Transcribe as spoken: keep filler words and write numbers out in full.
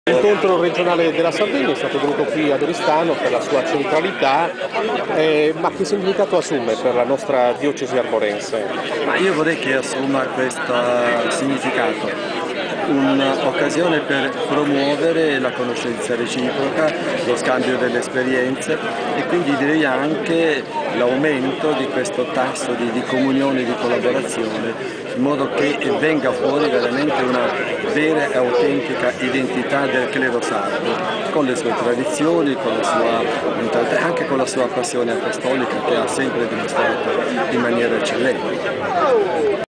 L'incontro regionale della Sardegna è stato tenuto qui ad Oristano per la sua centralità, eh, ma che significato assume per la nostra diocesi arborense? Ma io vorrei che assuma questo significato, un'occasione per promuovere la conoscenza reciproca, lo scambio delle esperienze e quindi direi anche l'aumento di questo tasso di, di comunione e di collaborazione, in modo che venga fuori veramente una vera e autentica identità del clero sardo, con le sue tradizioni, con la sua mentalità, anche con la sua passione apostolica che ha sempre dimostrato in maniera eccellente.